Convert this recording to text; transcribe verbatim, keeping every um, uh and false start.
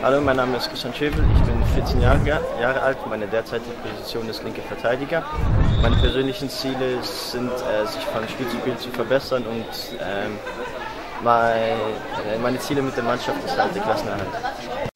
Hallo, mein Name ist Christian Schöbel, ich bin vierzehn Jahre, Jahre alt, meine derzeitige Position ist linker Verteidiger. Meine persönlichen Ziele sind, äh, sich von Spiel zu Spiel zu verbessern und ähm, mein, äh, meine Ziele mit der Mannschaft ist halt der Klassenerhalt.